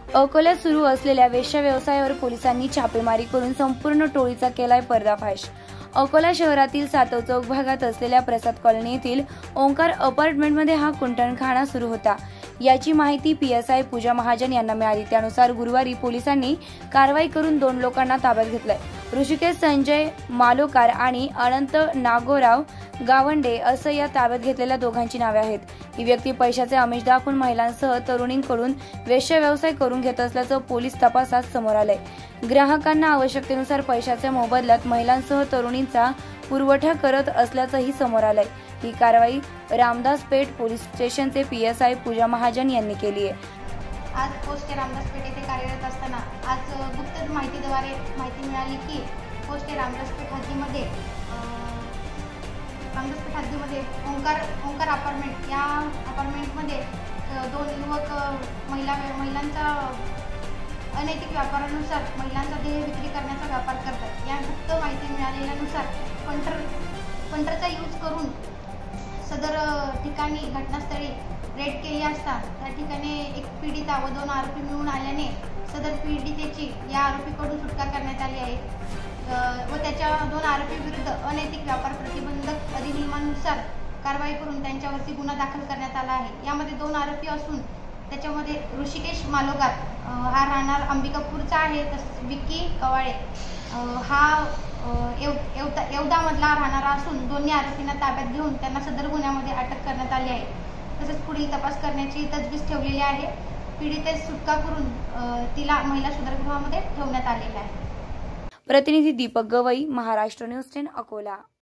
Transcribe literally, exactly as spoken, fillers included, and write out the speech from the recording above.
अकोल्यात सुरू असलेल्या वेश्या व्यवसायावर पोलिसांनी छापेमारी करून संपूर्ण टोळीचा केलाय पर्दाफाश। अकोला शहरातील सातव चौक भागात असलेल्या प्रसाद कॉलनी येथील ओंकार अपार्टमेंटमध्ये हा कुंटणखाना सुरू होता। याची माहिती पीएसआय पूजा महाजन यांना मिळाली। त्यानुसार गुरुवारी पोलिसांनी कारवाई करून दोन लोकांना ताब्यात घेतलंय। ऋषिकेश संजय मालोकार आणि अनंत नागोराव गावंडे असं या ताब्यात घेतलेल्या दोघांची नावे आहेत। ही व्यक्ती पैशाचे आमिष दाखवून महिलांसह तरुणींकडून वेश्या व्यवसाय करून घेत असल्याचं पोलीस तपासात समोर आलंय। ग्राहकांना आवश्यकतेनुसार पैशाच्या मोबदल्यात महिलांसह तरुणींचा पुरवठा करत असल्याचंही समोर आलंय। ही कारवाई रामदास पेठ पोलीस स्टेशनचे पीएसआय पूजा महाजन यांनी केली आहे। आज पोस्ट रामदास पेठ येथे कार्यरत असताना आज गुप्त माहितीद्वारे माहिती मिळाली की पोस्ट रामदास पेठ हद्दीमध्ये रामदास पेठ हद्दीमध्ये ओंकार ओंकार अपार्टमेंट या अपार्टमेंटमध्ये दोन युवक महिला महिलांचा अनैतिक व्यापारानुसार महिलांचा देह विक्री करण्याचा व्यापार करतात। या गुप्त माहिती मिळालेल्यानुसार पंटर पंटरचा यूज करून सदर ठिकाणी घटनास्थळी रेड केली असता त्या ठिकाणी एक पीडिता व दोन आरोपी मिळून आल्याने सदर पीडितेची या आरोपीकडून सुटका करण्यात आली आहे व त्याच्या दोन आरोपी विरुद्ध अनैतिक व्यापार प्रतिबंधक अधिनियमानुसार कारवाई करून त्यांच्यावरती गुन्हा दाखल करण्यात आला आहे। यामध्ये दोन आरोपी असून त्याच्यामध्ये ऋषिकेश मालोकार हा राहणार अंबिकापूरचा आहे, तसेच विक्की कवाळे हा येवदामधला राहणारा असून दोन्ही आरोपींना ताब्यात घेऊन त्यांना सदर गुन्ह्यामध्ये अटक करण्यात आली आहे। तसेच पुढील तपास करण्याची तजवीज ठेवलेली आहे। पीडितेस सुटका करून तिला महिला सुधारगृहामध्ये ठेवण्यात आलेला आहे। प्रतिनिधी दीपक गवई, महाराष्ट्र न्यूज टेन, अकोला।